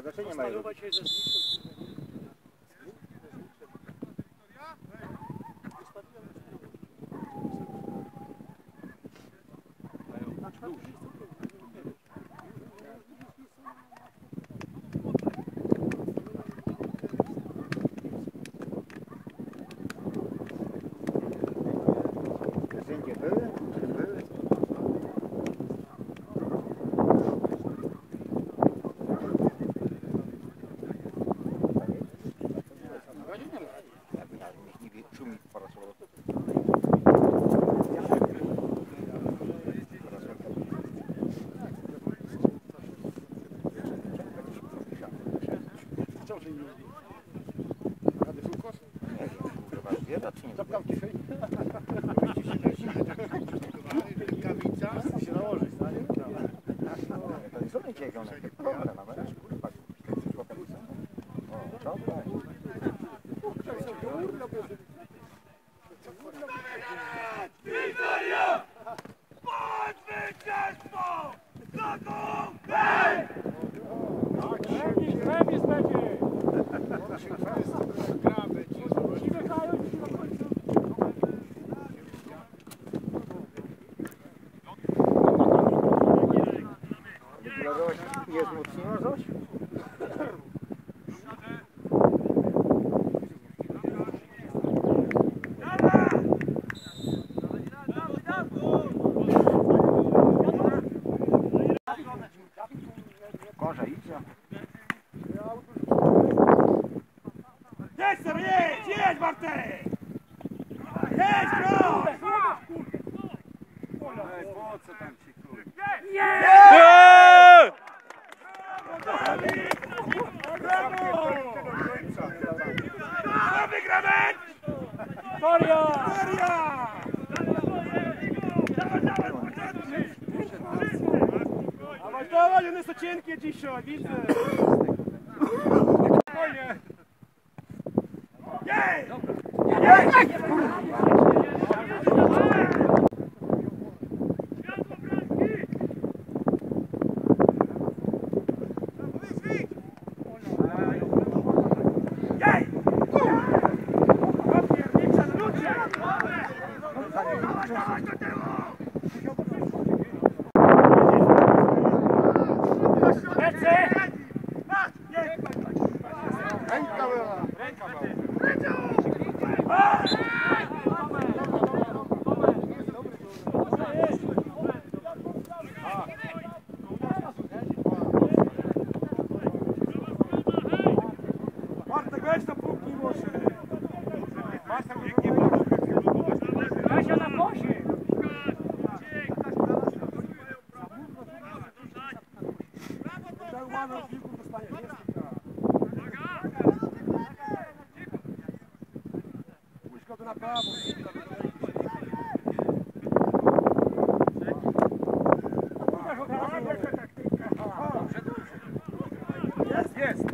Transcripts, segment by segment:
Znaczy nie mają. Wszędzie były? Były? Szumi parasolo. Co się nie mówi? Rady Fukos? Wiera czy nie? Zapkam kieszeń. Rękawica. Się nałożyć, stanie? To nie są nieciężone. Dobra, nawet. Kurwa, o, dobra. Wiktoria! Bądź zwycięstwo! Znowu! Hej! Remis będzie! Musimy zająć na końcu. Nie wzmocniło coś? Korze idzie. Jedź sobie, jedź Bartek! Jedź, bro! Po co tam ci kurde? Kto wygra mecz? Toria! Dawaj, one są cienkie dzisiaj, widzę. Spokojnie. Jej! Bartek, weź to puknij może. Kasia na kosie! Tak ładno piłką dostanie. Puść go tu na prawo. Jest!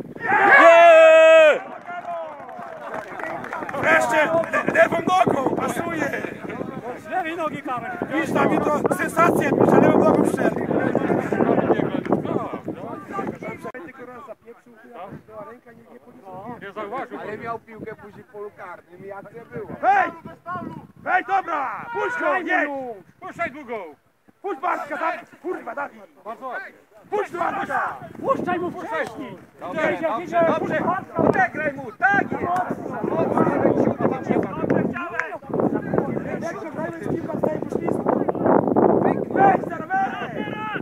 Wreszcie lewą nogą pasuje! Z lewej nogi kamer! Widzisz, tam mi to sensację, że lewą nogą wszedł. Tylko raz zapieprzył, była ręka, nie podniosła. Nie zauważył. Ale miał piłkę później w polu karnym i akcja była. Hej! Hej, dobra! Puść go, jedź! Puszczaj długą! Puść Bartka, Dawid! Kurwa, Dawid! Bardzo ładnie. Puść Bartka! Puszczaj mu wcześniej! Dobrze, dobrze, odegraj mu, tak jest! Mocno ręciutko tam się Jak to grajmy z piłką, staje po ślizgu. Weź, zaraz!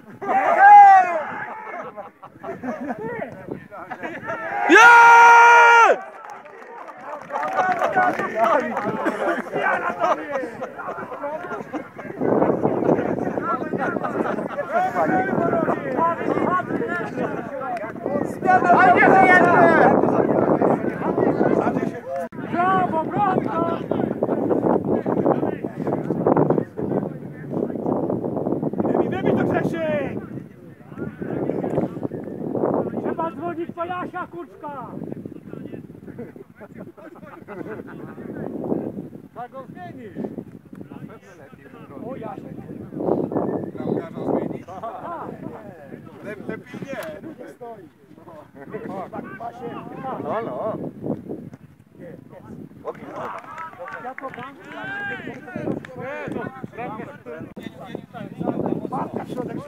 Ale nie zajęte! Brawo, brawo! Wybij to, Grzesiek! Trzeba dzwonić po Jasia, kurczka! Tak go zmienisz! O Jasiek! Bramkarza zmienić? Tak! Lepiej nie. Stoi. No, no. Bartka w środek.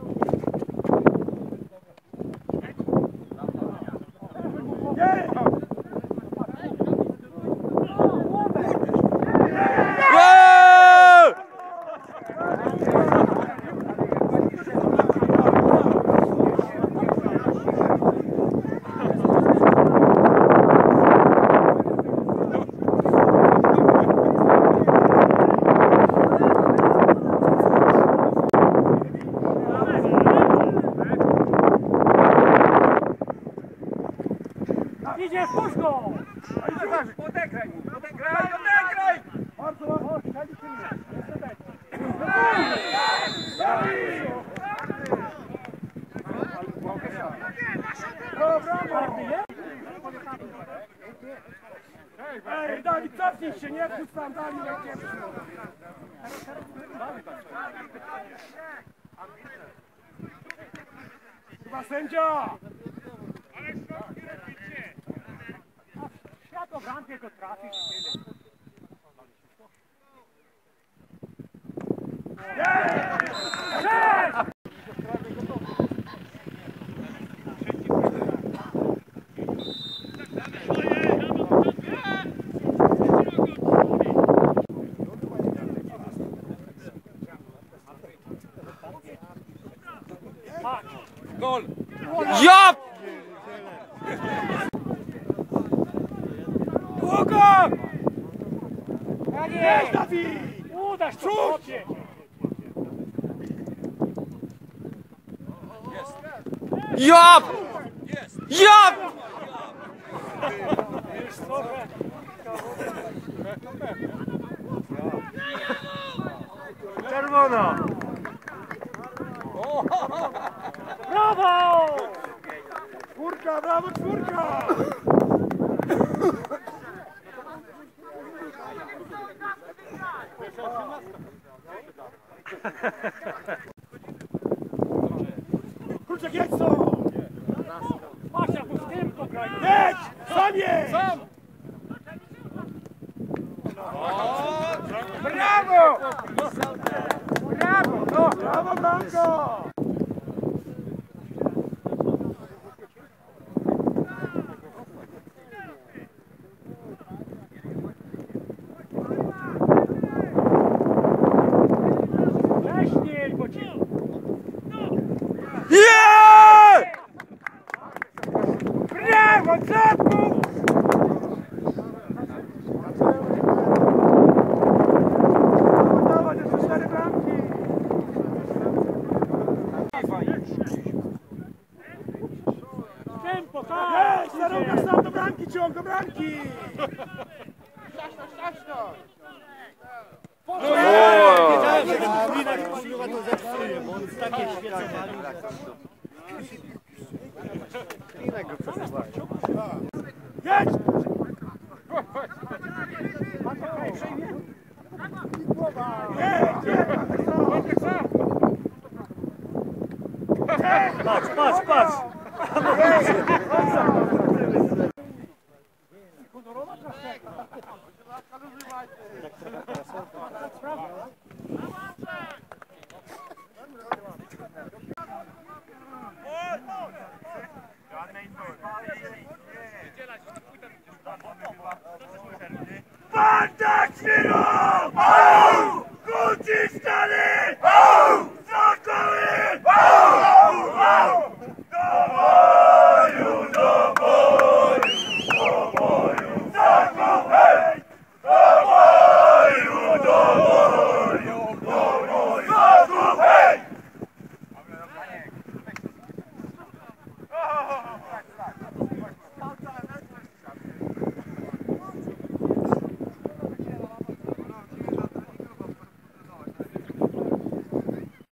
Idzie, wpuść go! Odegraj mu, odegraj! Bardzo ładnie. Chodź, ej, Dawid, cofnij się, nie wpuść tam, Dawid, jak nie chyba sędzia! Światło bramkę go trafić. Gol! Ja! Długo! Tak Jest, jest! Dawid! Udasz to, chłopie! Ja! Ja! Czerwona! Brawo! Czwórka, brawo, czwórka! Kurczak, jedź co? Pasia, bo z tym go graj. Jedź! Sam jedź! Brawo! Brawo, no! Brawo, Blanko! Wcześniej, bo ci... Nie! Brawo, Zadku! Dawać jeszcze 4 bramki! Tempo, tak! Jedź, zarównasz sam do bramki, ciąg do bramki! Wiedziałem, że ten Linek kurwa to zepsuje, bo on takie świecowali. Linek go przesuwa. Jedź! Patrz, patrz, patrz! Bartek Świrów! Au! Kucisz